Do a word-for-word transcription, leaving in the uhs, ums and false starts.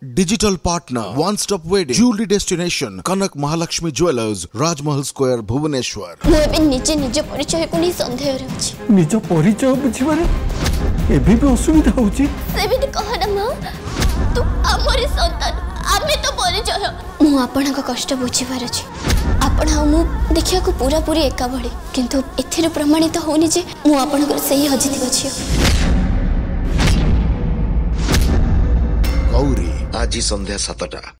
Digital partner, one-stop wedding, jewelry destination, Kanak Mahalakshmi Jewelers, Rajmahal Square, Bhubaneswar. मैं निजे निजे परिचय को नहीं संदेह रे अछि। निज परिचय बुझिबारे एबे भी असुविधा होची। सेबिन कह ना मां तू हमरे संतान आमे तो परिचय मु आपन का कष्ट बुझिबार अछि। आपण हम देखिया को पूरा पूरी एका भड़ी किंतु एथिर प्रमाणित होनी जे मु आपन को सही हजिति अछि। गौरी आज संध्या सातटा।